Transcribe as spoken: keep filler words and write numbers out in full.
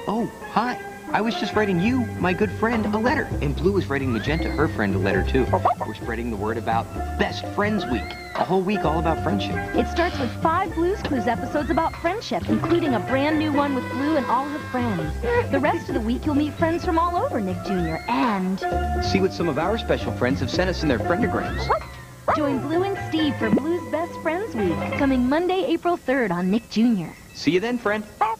Oh, hi. I was just writing you, my good friend, a letter. And Blue is writing Magenta, her friend, a letter, too. We're spreading the word about Best Friends Week. A whole week all about friendship. It starts with five Blue's Clues episodes about friendship, including a brand new one with Blue and all her friends. The rest of the week, you'll meet friends from all over Nick Junior And see what some of our special friends have sent us in their friendograms. Join Blue and Steve for Blue's Best Friends Week, coming Monday, April third on Nick Junior See you then, friend.